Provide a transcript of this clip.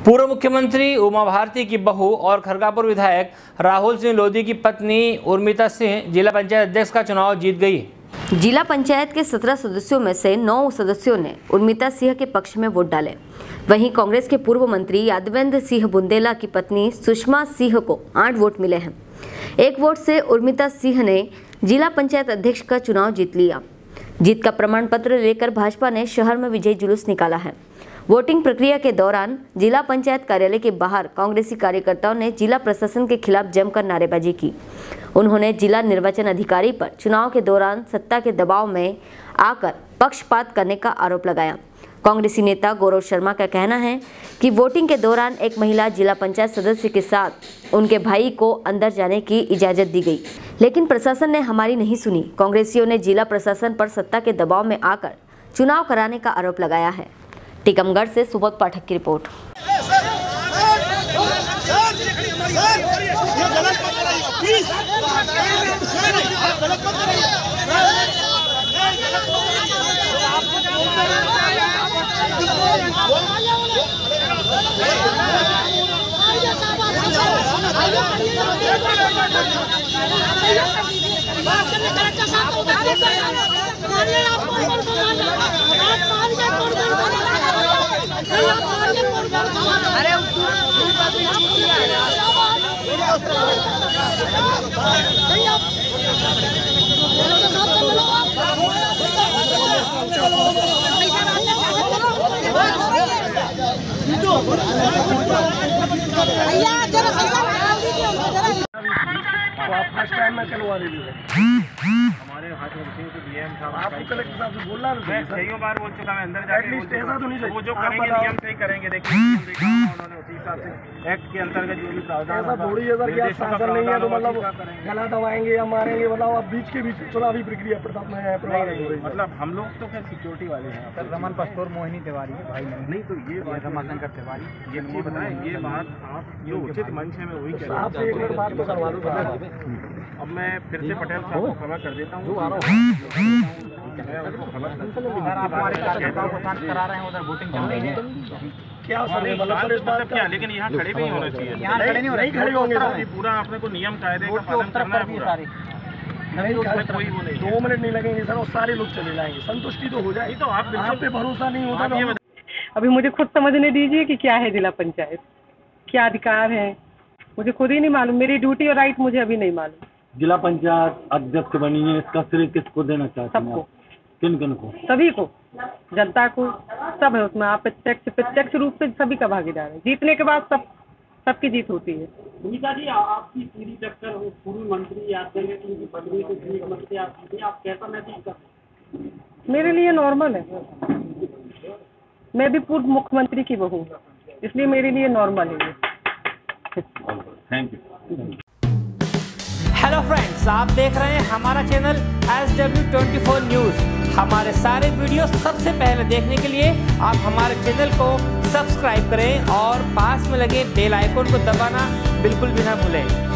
पूर्व मुख्यमंत्री उमा भारती की बहू और खरगापुर विधायक राहुल सिंह लोधी की पत्नी उर्मिता सिंह जिला पंचायत अध्यक्ष का चुनाव जीत गई। जिला पंचायत के 17 सदस्यों में से 9 सदस्यों ने उर्मिता सिंह के पक्ष में वोट डाले। वहीं कांग्रेस के पूर्व मंत्री यादवेंद्र सिंह बुंदेला की पत्नी सुषमा सिंह को 8 वोट मिले हैं। 1 वोट से उर्मिता सिंह ने जिला पंचायत अध्यक्ष का चुनाव जीत लिया। जीत का प्रमाण पत्र लेकर भाजपा ने शहर में विजय जुलूस निकाला है। वोटिंग प्रक्रिया के दौरान जिला पंचायत कार्यालय के बाहर कांग्रेसी कार्यकर्ताओं ने जिला प्रशासन के खिलाफ जमकर नारेबाजी की। उन्होंने जिला निर्वाचन अधिकारी पर चुनाव के दौरान सत्ता के दबाव में आकर पक्षपात करने का आरोप लगाया। कांग्रेसी नेता गौरव शर्मा का कहना है कि वोटिंग के दौरान एक महिला जिला पंचायत सदस्य के साथ उनके भाई को अंदर जाने की इजाजत दी गई, लेकिन प्रशासन ने हमारी नहीं सुनी। कांग्रेसियों ने जिला प्रशासन पर सत्ता के दबाव में आकर चुनाव कराने का आरोप लगाया है। टीकमगढ़ से सुबोध पाठक की रिपोर्ट। फर्स्ट टाइम में चलवा रही है हमारे हाथ में डीएम साहब आपको कलेक्टर साहब से बोलना है। कई बार बोल चुका मैं अंदर जाके ऐसा तो नहीं चाहिए। वो जो करेंगे नियम से ही करेंगे। देखिए उन्होंने उसी हिसाब से एक्ट के अंतर्गत जो भी प्रावधान ऐसा थोड़ी है सर कि आप शासन नहीं है तो मतलब गला दबाएंगे या मारेंगे। बताओ आप बीच के बीच चुनावी प्रक्रिया प्रताप में है मतलब हम लोग तो क्या सिक्योरिटी वाले हैं। सर रमन पस्तौर मोहिनी तिवारी है भाई नहीं तो ये बात रमाशंकर तिवारी ये बताएं। ये बात आप जो उचित मंच है मैं वही कह रहा हूँ। आपसे एक मिनट बात तो करवा दूँ। अब मैं फिर से पटेल साहब को खबर कर देता हूँ। करा रहे हैं उधर वोटिंग चल रही है क्या मतलब क्या, लेकिन यहाँ खड़े भी होना चाहिए। यहाँ खड़े होंगे पूरा आपने को नियम कायदे का पालन करना है पूरा। नहीं उसमें कोई वो नहीं 2 मिनट नहीं लगेंगे सर और सारे लोग चले जाएंगे। संतुष्टि तो हो जाए। तो आप पे भरोसा नहीं होता। अभी मुझे खुद समझने दीजिए कि क्या है जिला पंचायत, क्या अधिकार है, मुझे खुद ही नहीं मालूम। मेरी ड्यूटी और राइट मुझे अभी नहीं मालूम। जिला पंचायत अध्यक्ष बनी है, इसका श्रेय किसको देना चाहते हैं? सबको। किन किन को? सभी को, जनता को, सब है उसमें। आप प्रत्यक्ष रूप से सभी का भागीदार है। जीतने के बाद सबकी जीत होती है। नीता जी आपकी पूरी टक्कर हो पूर्व मंत्री यादवेंद्र सिंह की पत्नी को पूर्व मंत्री आप कैसा महसूस करते? मेरे लिए नॉर्मल है। मैं भी पूर्व मुख्यमंत्री की बहू हूँ, इसलिए मेरे लिए नॉर्मल है। Thank you. हेलो फ्रेंड्स, आप देख रहे हैं हमारा चैनल SW24 न्यूज़। हमारे सारे वीडियो सबसे पहले देखने के लिए आप हमारे चैनल को सब्सक्राइब करें और पास में लगे बेल आइकन को दबाना बिल्कुल भी ना भूलें।